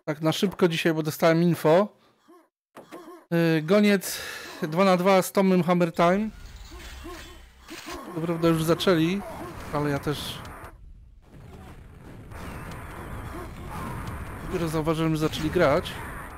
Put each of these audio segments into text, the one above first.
Tak na szybko dzisiaj, bo dostałem info. Goniec 2 na 2 z Tomem Hammer Time. To prawda już zaczęli, ale ja też dopiero zauważyłem, że zaczęli grać.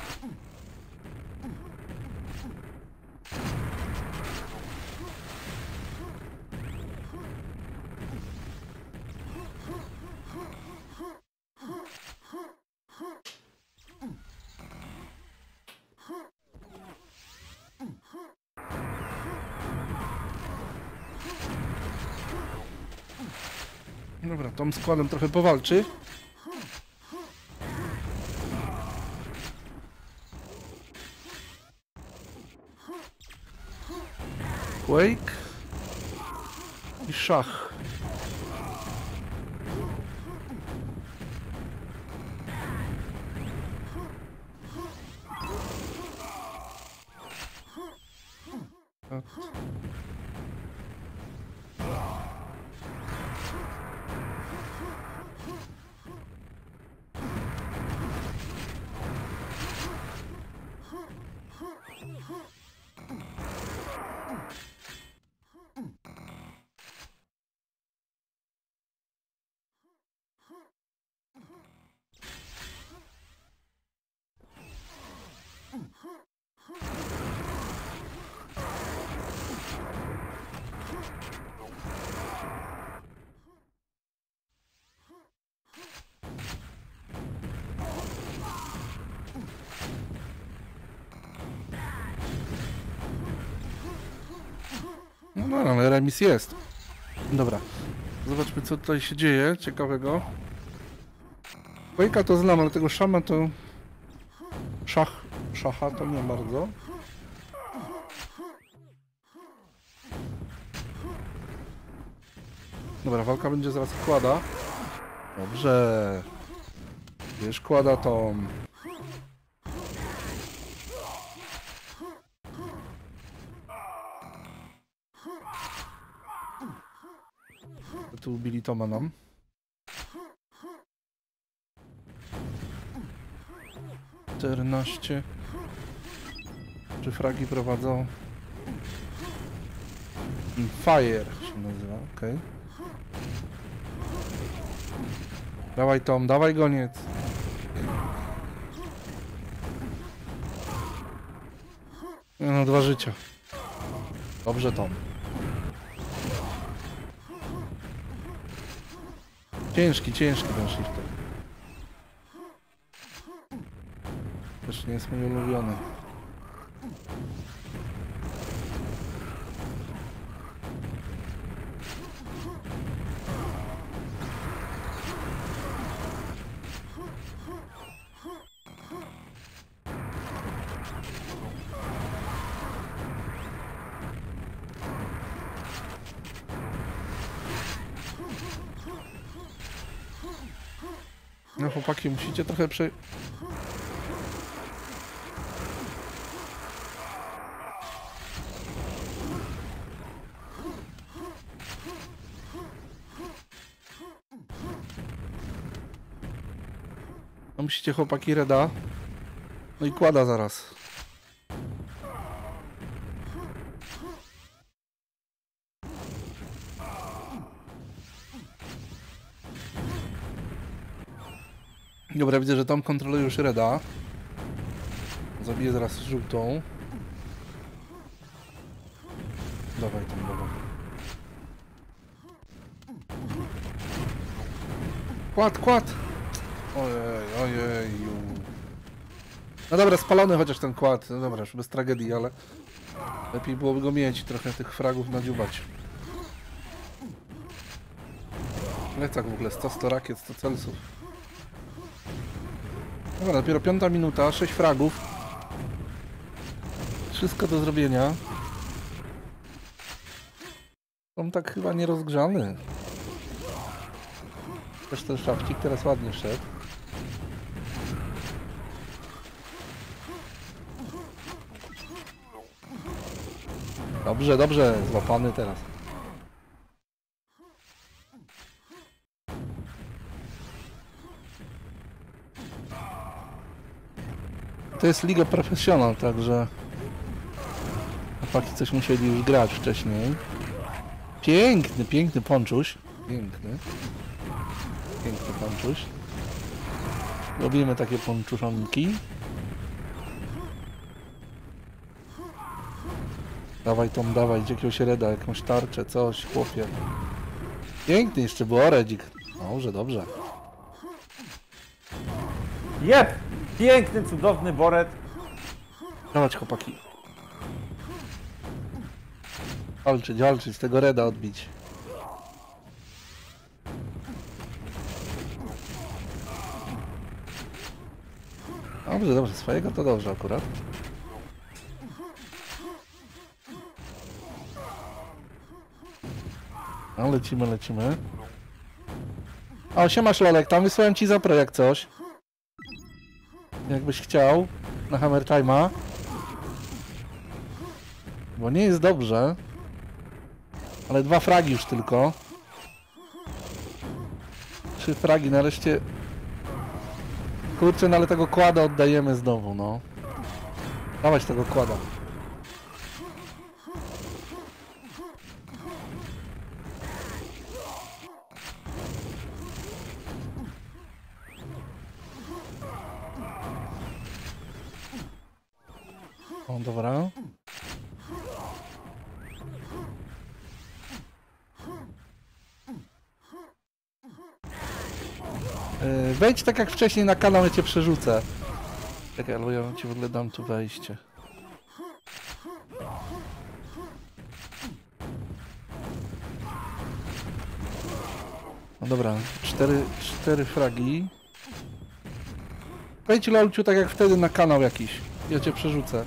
Dobra, Tom składem trochę powalczy. Quake i szach. No, ale remis jest. Dobra. Zobaczmy, co tutaj się dzieje ciekawego. Quake'a to znam, ale tego szama to... Szacha to nie bardzo. Dobra, walka będzie zaraz kłada. Dobrze. Wiesz, kłada to... Tu ubili Toma nam. Czternaście. Czy fragi prowadzą? Fire się nazywa, okej. Dawaj Tom, dawaj goniec. No, 2 życia. Dobrze Tom. Ciężki ten shifter. Też nie jest mój ulubiony. No chłopaki, musicie trochę No musicie chłopaki reda. No i kłada zaraz. Dobra, widzę, że Tom kontroluje już reda. Zabiję zaraz żółtą. Dawaj tam, dawaj. Kład! Ojej. No dobra, spalony chociaż ten kład. No dobra, już bez tragedii, ale lepiej byłoby go mieć i trochę tych fragów nadziubać. Plecak w ogóle, 100 rakiet, 100 celsów. Dobra, dopiero 5 minuta, 6 fragów. Wszystko do zrobienia. Są tak chyba nierozgrzany. Też ten szafcik teraz ładnie szedł. Dobrze, złapany teraz. to jest Liga Professional, także chłopaki coś musieli już grać wcześniej. Piękny, piękny ponczuś. Piękny. Piękny ponczuś. Robimy takie ponczuszonki. Dawaj Tom, dawaj, jakiegoś reda, jakąś tarczę, coś, chłopie. Piękny jeszcze był oredzik. Dobrze, dobrze. Jep! Piękny, cudowny boret. Dawać chłopaki. Walczyć, walczyć, tego reda odbić. Dobrze, dobrze, swojego to dobrze akurat. No, lecimy, lecimy. O, siemasz Lolek, tam wysłałem ci zapro jak coś. Jakbyś chciał, na Hammer Time'a. Bo nie jest dobrze. Ale 2 fragi już tylko. 3 fragi, nareszcie. Kurczę, no ale tego kłada oddajemy znowu, no. Dawać tego kłada. O, dobra. Wejdź tak jak wcześniej na kanał, ja cię przerzucę. Czekaj, albo ja ci w ogóle dam tu wejście. No dobra, 4 fragi. Wejdź Lolciu tak jak wtedy na kanał jakiś. Ja cię przerzucę.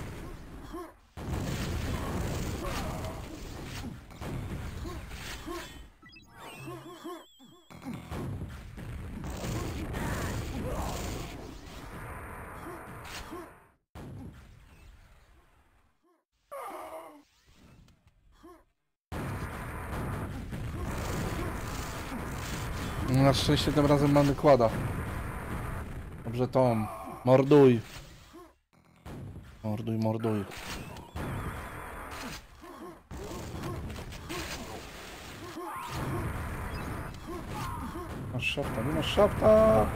Na szczęście tym razem mamy kłada. Dobrze Tom. Morduj. Morduj, morduj. Masz szafta, nie masz szafta.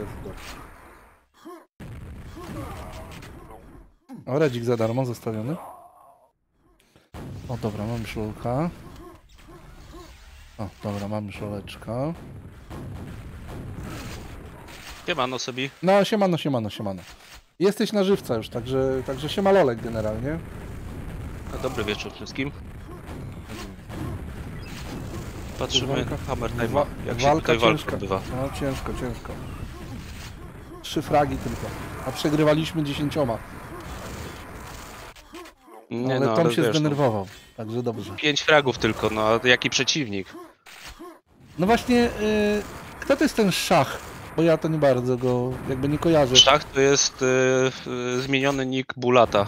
O, redzik za darmo zostawiony. O, dobra, mamy szlulka. O, dobra, mamy szoleczka. Siemano sobie. No, siemano, siemano, siemano. Jesteś na żywca już, także siema Lolek generalnie. No, dobry wieczór wszystkim. Patrzymy Hammer Time'a, jak się tutaj walka odbywa. No, ciężko, ciężko. 3 fragi tylko, a przegrywaliśmy 10. Nie, ale no, Tom ale się wiesz, zdenerwował, także dobrze. 5 fragów tylko, no a jaki przeciwnik? No właśnie, kto to jest ten szach? Bo ja to nie bardzo go jakby nie kojarzę. Szach to jest zmieniony nick Bulata.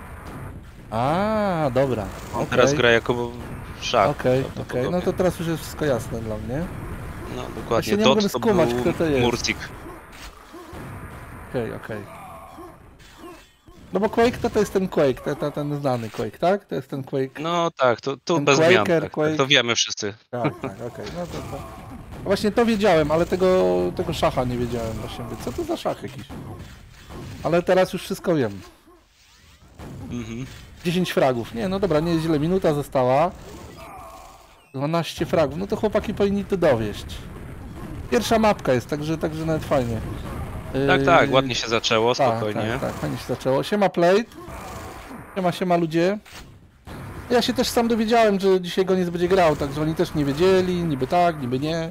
A, dobra. On teraz gra jako szach. Okej, no to teraz już jest wszystko jasne dla mnie. No Ja dokładnie, się nie Dot mogłem to skumać, był kto to jest. Murcik. Okej. No bo Quake to jest ten Quake, ten znany Quake, tak? To jest ten Quake. No tak, to Ten bez zmian, Quaker, tak, Quake. to wiemy wszyscy. Tak, okej. No to. Właśnie to wiedziałem, ale tego szacha nie wiedziałem właśnie. Co to za szach jakiś? Ale teraz już wszystko wiem. 10 fragów. Nie, no dobra, nie jest źle. Minuta została. 12 fragów. No to chłopaki powinni to dowieść. Pierwsza mapka jest, także nawet fajnie. Tak, ładnie się zaczęło, spokojnie. Tak, fajnie się zaczęło. Siema Plate. Siema ludzie. Ja się też sam dowiedziałem, że dzisiaj Goniec będzie grał, także oni też nie wiedzieli, niby tak, niby nie.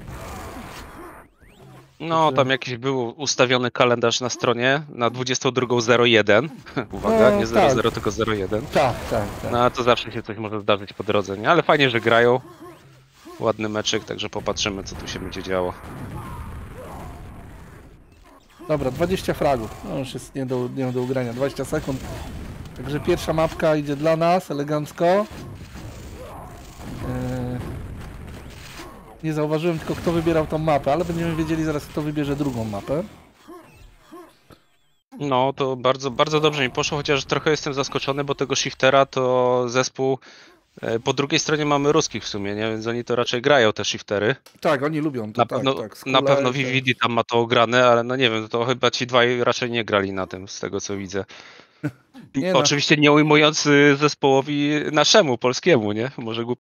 No, tam jakiś był ustawiony kalendarz na stronie na 22:01. Uwaga, No, nie 00, tak. tylko 01. Tak. No, to zawsze się coś może zdarzyć po drodze, nie? Ale fajnie, że grają. Ładny meczek, także popatrzymy, co tu się będzie działo. Dobra, 20 fragów. No już jest nie do ugrania. 20 sekund. Także pierwsza mapka idzie dla nas, elegancko. Nie zauważyłem tylko kto wybierał tą mapę, ale będziemy wiedzieli zaraz kto wybierze drugą mapę. No, to bardzo, bardzo dobrze mi poszło, chociaż trochę jestem zaskoczony, bo tego Shiftera to zespół... Po drugiej stronie mamy ruskich w sumie, nie? Więc oni to raczej grają te Shiftery. Tak, oni lubią to, Na tak, pewno, tak. na pewno Skule, VVD tam ma to ograne, ale no nie wiem, to chyba ci dwaj raczej nie grali na tym, z tego co widzę. Nie no. Oczywiście nie ujmując zespołowi naszemu, polskiemu, nie? Może